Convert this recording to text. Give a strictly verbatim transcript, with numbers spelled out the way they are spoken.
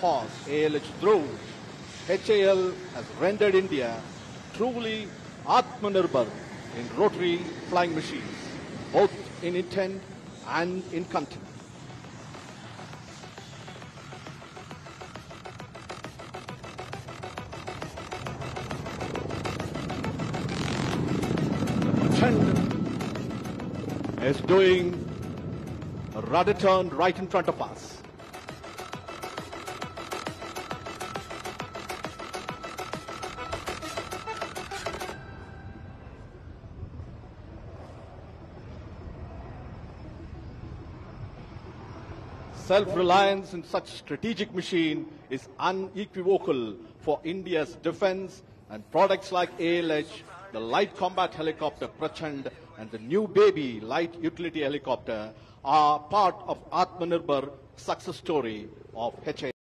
force A L H through, H A L has rendered India truly Aatmanirbhar in rotary flying machines, both in intent and in content. Prachand is doing a rudder turn right in front of us. Self-reliance in such strategic machine is unequivocal for India's defense, and products like A L H, the Light Combat Helicopter Prachand, and the new baby Light Utility Helicopter are part of Aatmanirbhar success story of H A L.